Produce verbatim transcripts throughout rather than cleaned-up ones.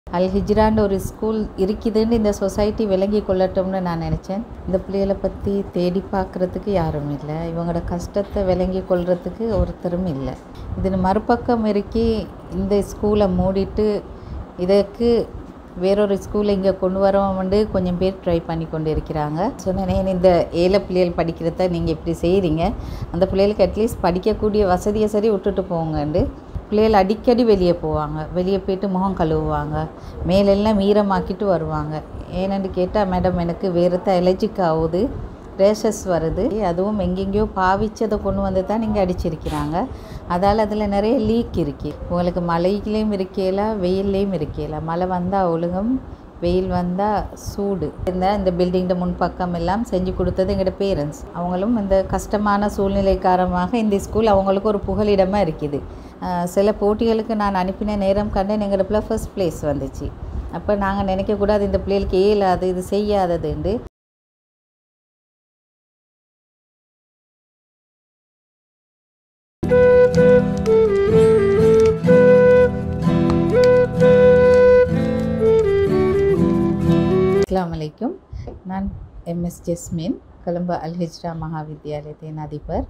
அல் ஹிஜ்ரான்னு ஒரு ஸ்கூல் இருக்குதுன்னு இந்த சொசைட்டி விளங்கி கொள்ளட்டும்னு நான் நினச்சேன். இந்த பிள்ளைகளை பற்றி தேடி பார்க்குறதுக்கு யாரும் இல்லை, இவங்களோட கஷ்டத்தை விளங்கி கொள்றதுக்கு ஒருத்தரும் இல்லை. இது மறுபக்கம் இருக்கி இந்த ஸ்கூலை மூடிட்டு இதற்கு வேறொரு ஸ்கூலை இங்கே கொண்டு வரோம் வந்து கொஞ்சம் பேர் ட்ரை பண்ணி கொண்டு இருக்கிறாங்க. சொன்னேன், இந்த ஏழை பிள்ளைகள் படிக்கிறத நீங்கள் இப்படி செய்கிறீங்க, அந்த பிள்ளைகளுக்கு அட்லீஸ்ட் படிக்கக்கூடிய வசதியை சரி விட்டுட்டு போங்கண்டு. பிள்ளைகள் அடிக்கடி வெளியே போவாங்க, வெளியே போய்ட்டு முகம் கழுவுவாங்க, மேலெல்லாம் ஈரமாக்கிட்டு வருவாங்க. ஏன்னு கேட்டால், மேடம் எனக்கு வேறு அலர்ஜிக் ஆகுது, ரேஷஸ் வருது, அதுவும் எங்கெங்கேயோ பாவிச்சதை கொண்டு வந்து தான் நீங்கள் அடிச்சிருக்கிறாங்க. அதால் அதில் நிறைய லீக் இருக்குது. உங்களுக்கு மழையிலையும் இருக்கையில, வெயில்லையும் இருக்கையில. மழை வந்தால் ஒழுங்கும், வெயில் வந்தால் சூடு. இந்த இந்த பில்டிங்கில் முன்பக்கம் எல்லாம் செஞ்சு கொடுத்தது எங்களோட பேரண்ட்ஸ். அவங்களும் இந்த கஷ்டமான சூழ்நிலை காரணமாக இந்த ஸ்கூல் அவங்களுக்கு ஒரு புகலிடமாக இருக்குது. சில போட்டிகளுக்கு நான் அனுப்பின நேரம் கண்டேன், எங்களோட பிள்ளை ஃபர்ஸ்ட் ப்ளேஸ் வந்துச்சு. அப்போ நாங்கள் நினைக்கக்கூடாது இந்த பிள்ளைகளுக்கு ஏலாது, இது செய்யாததுண்டு. அஸ்ஸலாமு அலைக்கும். நான் எம்எஸ் ஜஸ்மின், கொழும்பு அல் ஹிஜ்ரா மகாவித்யாலயத்தின் அதிபர்.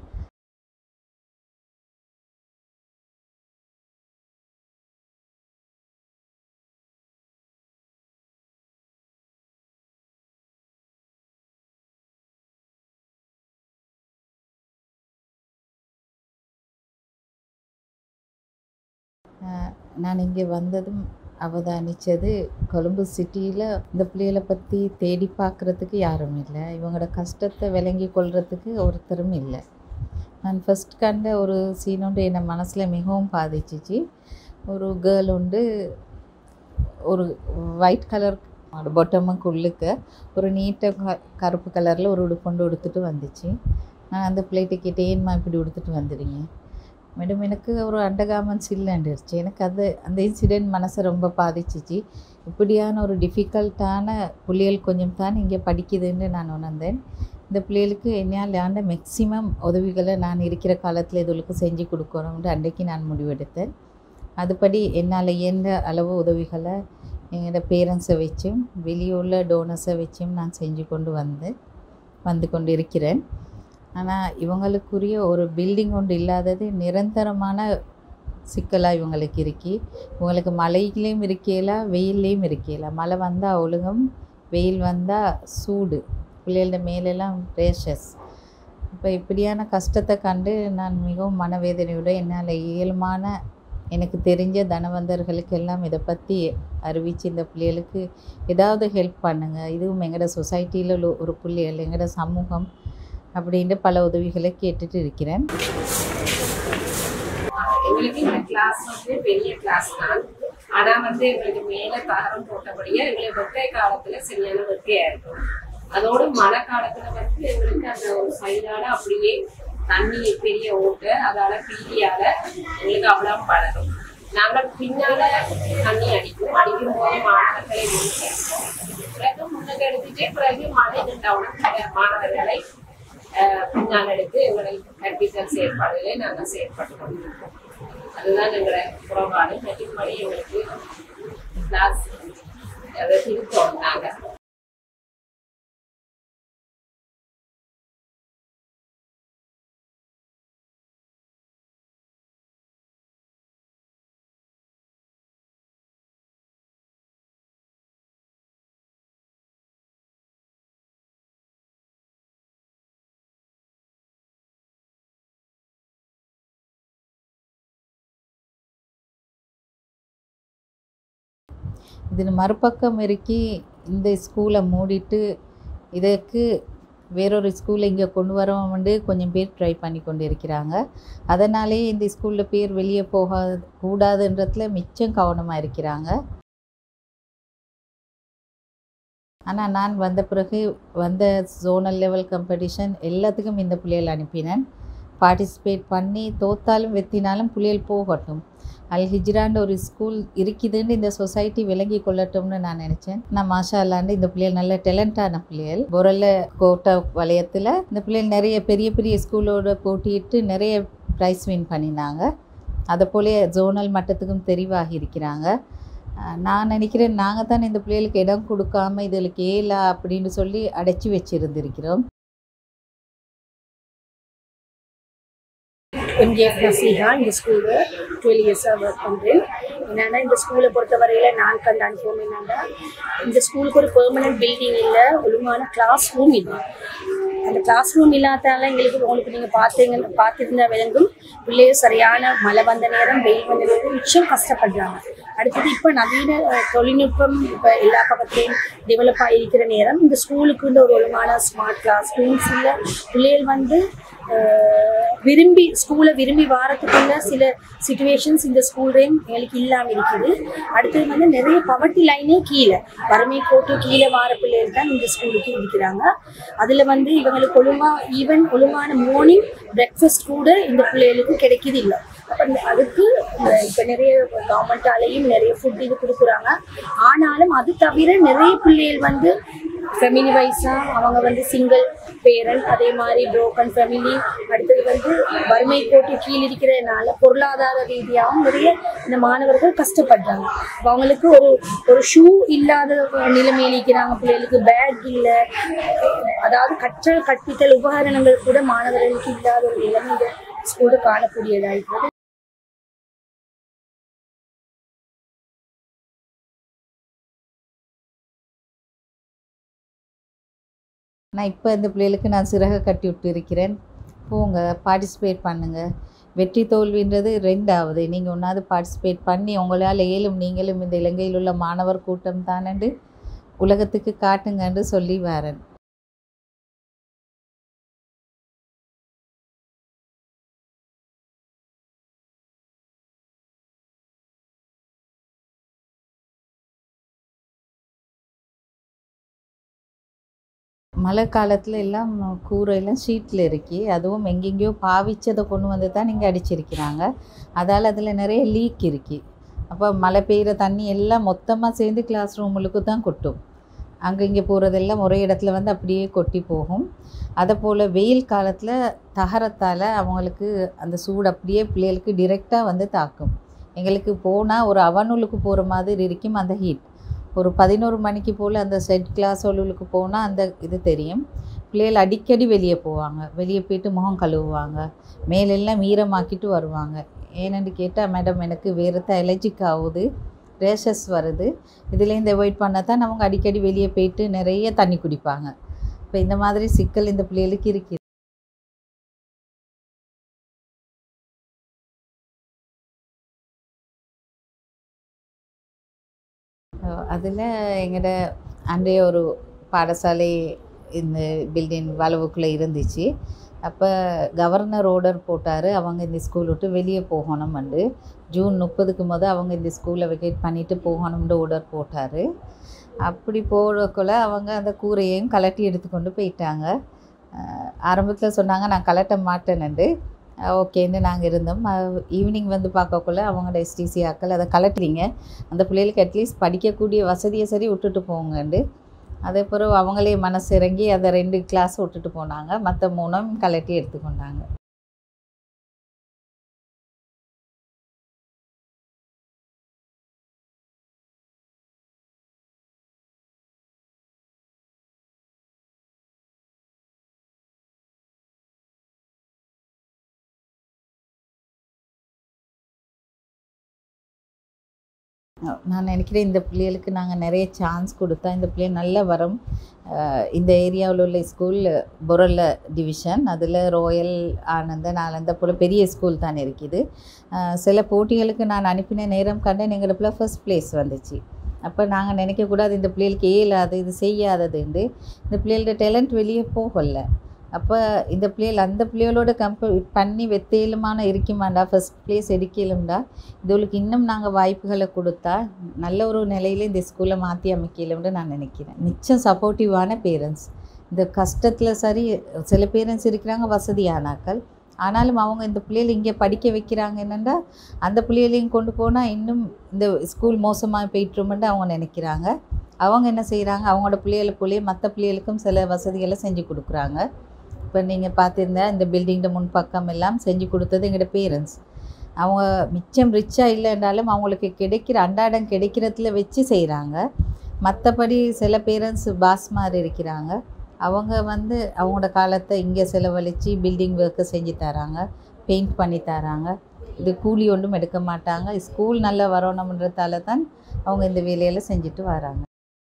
நான் இங்கே வந்ததும் அவதானித்தது, கொழும்பு சிட்டியில் இந்த பிள்ளைகளை பற்றி தேடி பார்க்குறதுக்கு யாரும் இல்லை, இவங்களோட கஷ்டத்தை விளங்கி கொள்றதுக்கு ஒருத்தரும் இல்லை. நான் ஃபஸ்ட் கண்ட ஒரு சீன் உண்டு என்னை மனசில் மிகவும் பாதிச்சிச்சு. ஒரு கேர்ள் உண்டு, ஒரு ஒயிட் கலர் பொட்டமுக்கு உள்ளுக்க ஒரு நீட்டை கருப்பு கலரில் ஒரு உடுப்பொண்டு உடுத்துட்டு வந்துச்சு. நான் அந்த பிள்ளைகிட்ட கேட்டேன், ஏன்மா இப்படி உடுத்துட்டு வந்துடுங்க? மேடம் எனக்கு ஒரு அண்டர்கார்மெண்ட்ஸ் இல்லைன்றுச்சு. எனக்கு அது அந்த இன்சிடெண்ட் மனசை ரொம்ப பாதிச்சிச்சு. இப்படியான ஒரு டிஃபிகல்ட்டான பிள்ளைகள் கொஞ்சம் தான் இங்கே படிக்குதுன்னு நான் உணர்ந்தேன். இந்த பிள்ளைகளுக்கு என்னால் ஆண்ட மேக்ஸிமம் உதவிகளை நான் இருக்கிற காலத்தில் இதுகளுக்கு செஞ்சு கொடுக்கணும்னு அன்றைக்கு நான் முடிவெடுத்தேன். அதுபடி என்னால் இயன்ற அளவு உதவிகளை எங்களோட பேரண்ட்ஸை வச்சும் வெளியுள்ள டோனர்ஸை வச்சும் நான் செஞ்சு கொண்டு வந்து வந்து கொண்டு இருக்கிறேன். ஆனால் இவங்களுக்குரிய ஒரு பில்டிங் ஒன்று இல்லாதது நிரந்தரமான சிக்கலாக இவங்களுக்கு இருக்கி. இவங்களுக்கு மழையிலையும் இருக்கையில, வெயில்லையும் இருக்கையில. மழை வந்தால் ஒழுங்கும், வெயில் வந்தால் சூடு, பிள்ளைகளோட மேலெல்லாம் ரேஷஸ். இப்போ இப்படியான கஷ்டத்தை கண்டு நான் மிகவும் மனவேதனையோடு என்னால் இயல்பான எனக்கு தெரிஞ்ச தனவந்தர்களுக்கு எல்லாம் இதை பற்றி அறிவித்து இந்த பிள்ளைகளுக்கு ஏதாவது ஹெல்ப் பண்ணுங்கள், இதுவும் எங்களோட சொசைட்டியில் ஒரு பிள்ளைகள், எங்களோட சமூகம் அப்படின்ட்டு பல உதவிகளை கேட்டுட்டு இருக்கிறேன். எங்களுக்கு இந்த கிளாஸ் வந்து பெரிய கிளாஸ் தான். ஆனால் வந்து எங்களுக்கு மேலே தகரம் போட்டபடியே எங்களுக்கு வெட்டை காலத்தில் சரியான வெட்டையாக இருக்கும். அதோடு மழை காலத்தில் வந்து எங்களுக்கு அந்த ஒரு சைடால் அப்படியே தண்ணி பெரிய ஓட்டு, அதால் பீதியால் எங்களுக்கு அவ்வளோ பழகும். நாங்கள் பின்னால் தண்ணி அடிக்கும், அடிக்கும் போது மாணவர்களை முடிச்சிருக்கோம். பிறகு முன்னுக்கு எடுத்துட்டு பிறகு மழை நின்றவுடன் மாணவர்களை பின்னால் எடுத்து எங்களை கற்பித்தல் செயற்பாடுகளை நாங்கள் செயற்பட்டு கொண்டிருக்கோம். அதுதான் எங்களை புறப்பாடு. மற்றபடி எங்களுக்கு கிளாஸ் அதை திருத்தோம். நாங்கள் இது மறுபக்கம் இருக்கி இந்த ஸ்கூலை மூடிட்டு இதற்கு வேறொரு ஸ்கூலை இங்கே கொண்டு வரோம் வந்து கொஞ்சம் பேர் ட்ரை பண்ணி கொண்டு இருக்கிறாங்க. அதனாலே இந்த ஸ்கூலில் பேர் வெளியே போக கூடாதுன்றதுல மிச்சம் கவனமாக இருக்கிறாங்க. ஆனால் நான் வந்த பிறகு வந்த ஜோனல் லெவல் காம்படிஷன் எல்லாத்துக்கும் இந்த பிள்ளைகள் அனுப்பினேன். பார்ட்டிசிபேட் பண்ணி தோத்தாலும் வெற்றினாலும் பிள்ளைகள் போகட்டும், அல் ஹிஜ்ரான்னு ஒரு ஸ்கூல் இருக்குதுன்னு இந்த சொசைட்டி விளங்கி கொள்ளட்டும்னு நான் நினச்சேன். நான் மாஷா அல்லாண்டு இந்த பிள்ளைகள் நல்ல டேலண்டான பிள்ளைகள். பொரல கோட்டா வலயத்தில் இந்த பிள்ளைகள் நிறைய பெரிய பெரிய ஸ்கூலோட போட்டியிட்டு நிறைய ப்ரைஸ் வின் பண்ணினாங்க. அதை போல ஜோனல் மட்டத்துக்கும் தெரிவாகி இருக்கிறாங்க. நான் நினைக்கிறேன் நாங்கள் தான் இந்த பிள்ளைகளுக்கு இடம் கொடுக்காம இதுகளுக்கு ஏலா அப்படின்னு சொல்லி அடைச்சி வச்சிருந்திருக்கிறோம். எம்ஜிஎஃப் நசீஹா இந்த ஸ்கூலில் டுவெல் இயர்ஸாக ஒர்க் பண்ணுறேன். என்னென்னா இந்த ஸ்கூலை பொறுத்தவரையில் நான் கண்ட அனுபவம் என்னென்னா இந்த ஸ்கூலுக்கு ஒரு பெர்மனன்ட் பில்டிங் இல்லை, ஒழுங்கான கிளாஸ் ரூம் இல்லை. அந்த கிளாஸ் ரூம் இல்லாதால எங்களுக்கு உங்களுக்கு நீங்கள் பார்த்தீங்க பார்த்துருந்தா விளங்கும் பிள்ளைகள் சரியான மழை வந்த நேரம் வெயில் வந்த நேரம் மிச்சம் கஷ்டப்படுறாங்க. அடுத்தது இப்போ நவீன தொழில்நுட்பம் இப்போ எல்லா பக்கத்துலேயும் டெவலப் ஆகியிருக்கிற நேரம் இந்த ஸ்கூலுக்குள்ள ஒரு ஒழுங்கான ஸ்மார்ட் கிளாஸ் ரூம்ஸ் இல்லை. பிள்ளைகள் வந்து விரும்பி ஸ்கூலை விரும்பி வாரத்துக்குள்ள சில சிச்சுவேஷன்ஸ் இந்த ஸ்கூல்லையும் எங்களுக்கு இல்லாமல் இருக்குது. அடுத்தது வந்து நிறைய பவர்ட்டி லைனே கீழே வறுமை கோட்டு கீழே வார பிள்ளைகள் தான் இந்த ஸ்கூலுக்கு இருக்கிறாங்க. அதில் வந்து இவங்களுக்கு ஒழுங்காக ஈவன் ஒழுங்கான மார்னிங் பிரேக்ஃபாஸ்ட் கூட இந்த பிள்ளைகளுக்கு கிடைக்கிது இல்லை. அப்போ அதுக்கு இப்போ நிறைய கவர்மெண்ட்டாலேயும் நிறைய ஃபுட் இது கொடுக்குறாங்க. ஆனாலும் அது தவிர நிறைய பிள்ளைகள் வந்து ஃபேமிலி வைஸாக அவங்க வந்து சிங்கிள் பேரண்ட், அதே மாதிரி புரோக்கன் ஃபேமிலி, அடுத்தது வந்து வறுமை கோட்டு கீழ் இருக்கிறதுனால பொருளாதார ரீதியாகவும் நிறைய இந்த மாணவர்கள் கஷ்டப்படுறாங்க. அவங்களுக்கு ஒரு ஒரு ஷூ இல்லாத நிலைமையில் இருக்கிறாங்க. பிள்ளைகளுக்கு பேக் இல்லை, அதாவது கற்றல் கற்பித்தல் உபகரணங்கள் கூட மாணவர்களுக்கு இல்லாத ஒரு நிலைமை இந்த ஸ்கூலில் காணக்கூடியதாக இருக்கிறது. நான் இப்போ இந்த பிள்ளைகளுக்கு நான் சிறகை கட்டி விட்டு இருக்கிறேன். போங்க, பார்ட்டிசிபேட் பண்ணுங்கள். வெற்றி தோல்வின்றது ரெண்டாவது. நீங்கள் ஒன்றாவது பார்ட்டிசிபேட் பண்ணி உங்களால் ஏலும் நீங்களும் இந்த இலங்கையில் உள்ள மாணவர் கூட்டம் தானண்டு உலகத்துக்கு காட்டுங்கன்னு சொல்லி வரேன். மழை காலத்தில் எல்லாம் கூரையெல்லாம் ஷீட்டில் இருக்கி, அதுவும் எங்கெங்கேயோ பாவிச்சதை கொண்டு வந்து தான் நீங்கள் அடிச்சிருக்கிறாங்க. அதால் அதில் நிறைய லீக் இருக்கி. அப்போ மழை பெய்கிற தண்ணி எல்லாம் மொத்தமாக சேர்ந்து கிளாஸ் ரூமுக்கு தான் கொட்டும். அங்கே இங்கே போகிறதெல்லாம் ஒரே இடத்துல வந்து அப்படியே கொட்டி போகும். அதை போல் வெயில் காலத்தில் தகரத்தால் அவங்களுக்கு அந்த சூடு அப்படியே பிள்ளைகளுக்கு டிரெக்டாக வந்து தாக்கும். எங்களுக்கு போனால் ஒரு அவனுளுக்கு போகிற மாதிரி இருக்கும் அந்த ஹீட். ஒரு பதினோரு மணிக்கு போல் அந்த செட் கிளாஸ் ஒழுவுக்கு போனால் அந்த இது தெரியும். பிள்ளைகள் அடிக்கடி வெளியே போவாங்க, வெளியே போய்ட்டு முகம் கழுவுவாங்க, மேலெல்லாம் ஈரமாக்கிட்டு வருவாங்க. ஏன்னு கேட்டால், மேடம் எனக்கு வேறு அலர்ஜிக் ஆகுது, ரேஷஸ் வருது, இதுலேருந்து அவாய்ட் பண்ண தான் அவங்க அடிக்கடி வெளியே போய்ட்டு நிறைய தண்ணி குடிப்பாங்க. இப்போ இந்த மாதிரி சிக்கல் இந்த பிள்ளைகளுக்கு இருக்குது. அதில் எங்களோட அன்றைய ஒரு பாடசாலை இந்த பில்டிங் வளவுக்குள்ளே இருந்துச்சு. அப்போ கவர்னர் ஆர்டர் போட்டார், அவங்க இந்த ஸ்கூல் விட்டு வெளியே போகணும்னு. ஜூன் முப்பதுக்கு முதல் அவங்க இந்த ஸ்கூலை வெக்கேட் பண்ணிவிட்டு போகணும்னு ஆர்டர் போட்டார். அப்படி போகக்குள்ள அவங்க அந்த கூரையையும் கலட்டி எடுத்துக்கொண்டு போயிட்டாங்க. ஆரம்பத்தில் சொன்னாங்க நான் கலட்ட மாட்டேன்னு. ஓகேன்னு நாங்கள் இருந்தோம். ஈவினிங் வந்து பார்க்கக்குள்ள அவங்களோட எஸ்டிசி ஆக்கள் அதை கலட்டுறீங்க, அந்த பிள்ளைகளுக்கு அட்லீஸ்ட் படிக்கக்கூடிய வசதியை சரி விட்டுட்டு போங்கண்டு. அதே பிறகு அவங்களே மனசு இறங்கி அதை ரெண்டு கிளாஸ் விட்டுட்டு போனாங்க, மற்ற மூணும் கலட்டி எடுத்துக்கொண்டாங்க. நான் நினைக்கிறேன் இந்த பிள்ளைகளுக்கு நாங்கள் நிறைய சான்ஸ் கொடுத்தா இந்த பிள்ளைகள் நல்லா வரும். இந்த ஏரியாவில் உள்ள ஸ்கூல் பொரல்ல டிவிஷன், அதில் ரோயல் ஆனந்த நாலந்த போல் பெரிய ஸ்கூல் தான் இருக்குது. சில போட்டிகளுக்கு நான் அனுப்பின நேரம் கண்டேன் எங்களோட பிள்ளை ஃபர்ஸ்ட் ப்ளேஸ் வந்துச்சு. அப்போ நாங்கள் நினைக்கக்கூடாது இந்த பிள்ளைகளுக்கு ஏலாது இது செய்யாததுண்டு. இந்த பிள்ளைகளோட டேலண்ட் வெளியே போகலை. அப்போ இந்த பிள்ளைகள் அந்த பிள்ளைகளோட கம்பே பண்ணி வெத்தையிலுமான இருக்குமாண்டா ஃபர்ஸ்ட் ப்ளேஸ் எடுக்கலும்டா, இதுகளுக்கு இன்னும் நாங்கள் வாய்ப்புகளை கொடுத்தா நல்ல ஒரு நிலையில் இந்த ஸ்கூலை மாற்றி அமைக்கலும்னு நான் நினைக்கிறேன். மிச்சம் சப்போர்ட்டிவான பேரண்ட்ஸ், இந்த கஷ்டத்தில் சரி சில பேரண்ட்ஸ் இருக்கிறாங்க வசதியானாக்கள், ஆனாலும் அவங்க இந்த பிள்ளைகள் இங்கே படிக்க வைக்கிறாங்க என்னென்னா அந்த பிள்ளைகளையும் கொண்டு போனால் இன்னும் இந்த ஸ்கூல் மோசமாக போயிட்டுருமெண்டு அவங்க நினைக்கிறாங்க. அவங்க என்ன செய்கிறாங்க, அவங்களோட பிள்ளைகளை போலேயே மற்ற பிள்ளைகளுக்கும் சில வசதிகளை செஞ்சு கொடுக்குறாங்க. இப்போ நீங்கள் பார்த்துருந்தா இந்த பில்டிங்கில் முன்பக்கம் எல்லாம் செஞ்சு கொடுத்தது எங்களோட பேரண்ட்ஸ். அவங்க மிச்சம் ரிச்சாக இல்லைன்றாலும் அவங்களுக்கு கிடைக்கிற அன்றாடம் கிடைக்கிறதுல வச்சு செய்கிறாங்க. மற்றபடி சில பேரண்ட்ஸ் பாஸ் மாதிரி இருக்கிறாங்க. அவங்க வந்து அவங்களோட காலத்தை இங்கே செலவழித்து பில்டிங் ஒர்க்கு செஞ்சு தராங்க, பெயிண்ட் பண்ணி தராங்க. இது கூலி ஒன்றும் எடுக்க மாட்டாங்க. ஸ்கூல் நல்லா வரணுன்றதால தான் அவங்க இந்த வேலையில் செஞ்சுட்டு வராங்க.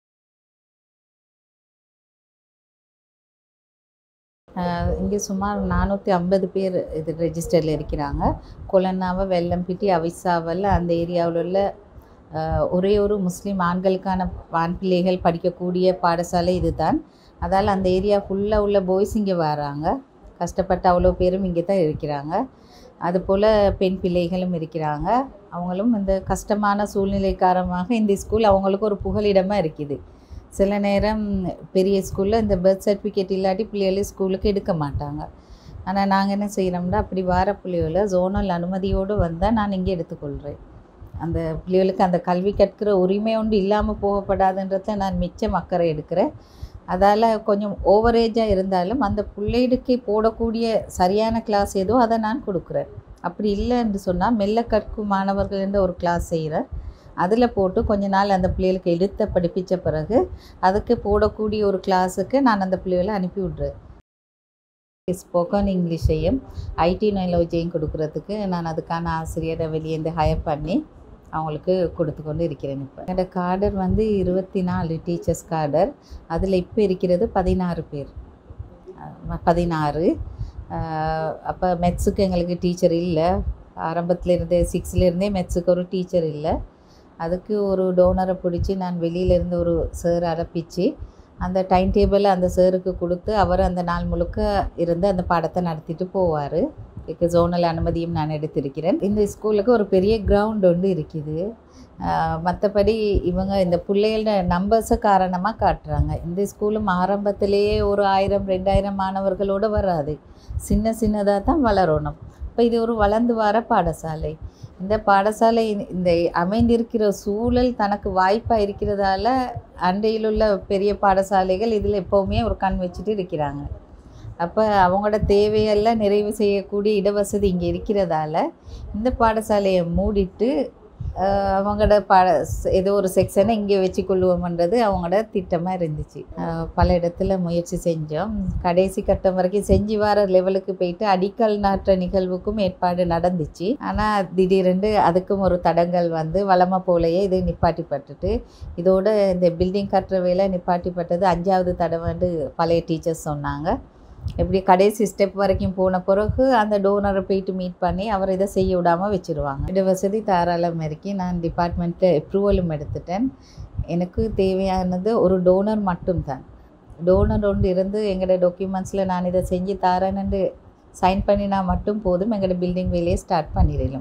இங்கே சுமார் நானூற்றி ஐம்பது பேர் இது ரெஜிஸ்டரில் இருக்கிறாங்க. கொலன்னாவை, வெள்ளம்பிட்டி, அவிசாவல் அந்த ஏரியாவில் உள்ள ஒரே ஒரு முஸ்லீம் ஆண்களுக்கான ஆண் பிள்ளைகள் படிக்கக்கூடிய பாடசாலை இது தான். அதால் அந்த ஏரியா ஃபுல்லாக உள்ள பாய்ஸ் இங்கே வராங்க. கஷ்டப்பட்ட அவ்வளோ பேரும் இங்கே தான் இருக்கிறாங்க. அதுபோல் பெண் பிள்ளைகளும் இருக்கிறாங்க. அவங்களும் இந்த கஷ்டமான சூழ்நிலை காரணமாக இந்த ஸ்கூல் அவங்களுக்கு ஒரு புகலிடமாக இருக்குது. சில நேரம் பெரிய ஸ்கூலில் இந்த பர்த் சர்டிஃபிகேட் இல்லாட்டி பிள்ளைகளை ஸ்கூலுக்கு எடுக்க மாட்டாங்க. ஆனால் நாங்கள் என்ன செய்கிறோம்னா, அப்படி வார பிள்ளைகளை ஜோனல் அனுமதியோடு வந்தால் நான் இங்கே எடுத்துக்கொள்கிறேன். அந்த பிள்ளைகளுக்கு அந்த கல்வி கற்கிற உரிமை ஒன்று இல்லாமல் போகப்படாதுன்றத நான் மிச்சம் அக்கறை எடுக்கிறேன். அதால் கொஞ்சம் ஓவரேஜாக இருந்தாலும் அந்த பிள்ளைகளுக்கு போடக்கூடிய சரியான கிளாஸ் ஏதோ அதை நான் கொடுக்குறேன். அப்படி இல்லைன்னு சொன்னால் மெல்ல கற்கும் மாணவர்கள் என்ற ஒரு கிளாஸ் செய்கிறேன். அதில் போட்டு கொஞ்ச நாள் அந்த பிள்ளைகளுக்கு எடுத்த படிப்பித்த பிறகு அதுக்கு போடக்கூடிய ஒரு கிளாஸுக்கு நான் அந்த பிள்ளைகளை அனுப்பி விட்றேன். ஸ்போக்கன் இங்கிலீஷையும் ஐடி நாலேஜையும் கொடுக்குறதுக்கு நான் அதுக்கான ஆசிரியரை வெளியேந்து ஹயர் பண்ணி அவங்களுக்கு கொடுத்து கொண்டு இருக்கிறேன். இப்போ என்னோட கார்டர் வந்து இருபத்தி நாலு டீச்சர்ஸ் கார்டர். அதில் இப்போ இருக்கிறது பதினாறு பேர் பதினாறு அப்போ மெத்ஸுக்கு எங்களுக்கு டீச்சர் இல்லை. ஆரம்பத்துலேருந்தே சிக்ஸ்லேருந்தே மெத்ஸுக்கு ஒரு டீச்சர் இல்லை. அதுக்கு ஒரு டோனரை பிடிச்சி நான் வெளியிலேருந்து ஒரு சார் அனுப்பிச்சு அந்த டைம் டேபிளை அந்த சாருக்கு கொடுத்து அவர் அந்த நாள் முழுக்க இருந்து அந்த பாடத்தை நடத்திட்டு போவார். இதுக்கு ஜோனல் அனுமதியும் நான் எடுத்திருக்கிறேன். இந்த ஸ்கூலுக்கு ஒரு பெரிய கிரவுண்ட் ஒன்று இருக்குது. மற்றபடி இவங்க இந்த பிள்ளைகளோட நம்பர்ஸை காரணமாக காட்டுறாங்க. இந்த ஸ்கூலும் ஆரம்பத்திலேயே ஒரு ஆயிரம் ரெண்டாயிரம் மாணவர்களோடு வராது, சின்ன சின்னதாக தான் வளரணும். இப்போ இது ஒரு வளர்ந்து வர பாடசாலை. இந்த பாடசாலை இந்த அமைந்திருக்கிற சூழல் தனக்கு வாய்ப்பாக இருக்கிறதால அண்டையில் உள்ள பெரிய பாடசாலைகள் இதில் எப்போவுமே ஒரு கண் வச்சுட்டு இருக்கிறாங்க. அப்போ அவங்களோட தேவையெல்லாம் நிறைவு செய்யக்கூடிய இடவசதி இங்கே இருக்கிறதால இந்த பாடசாலையை மூடிட்டு அவங்களோட பாட ஏதோ ஒரு செக்ஷனை இங்கே வச்சு கொள்வோம்ன்றது அவங்களோட திட்டமாக இருந்துச்சு. பல இடத்துல முயற்சி செஞ்சோம். கடைசி கட்டம் வரைக்கும் செஞ்சு வர லெவலுக்கு போயிட்டு அடிக்கல் நாட்டுற நிகழ்வுக்கும் ஏற்பாடு நடந்துச்சு. ஆனால் திடீரென்று அதுக்கும் ஒரு தடங்கள் வந்து வளமை போலையே இது நிப்பாட்டிப்பட்டுட்டு இதோட இந்த பில்டிங் கட்டுற வேலை நிப்பாட்டிப்பட்டது அஞ்சாவது தடவை பழைய டீச்சர்ஸ் சொன்னாங்க. இப்படி கடைசி ஸ்டெப் வரைக்கும் போன பிறகு அந்த டோனரை போயிட்டு மீட் பண்ணி அவர் இதை செய்ய விடாமல் வச்சுருவாங்க. இட வசதி தாராளம் இருக்கி நான் டிபார்ட்மெண்ட்டில் அப்ரூவலும் எடுத்துட்டேன். எனக்கு தேவையானது ஒரு டோனர் மட்டும்தான். டோனர் ஒன்று இருந்து எங்களோட டாக்குமெண்ட்ஸில் நான் இதை செஞ்சு தாரேன்னு சைன் பண்ணினா மட்டும் போதும், எங்களோட பில்டிங் வேலையை ஸ்டார்ட் பண்ணிடலாம்.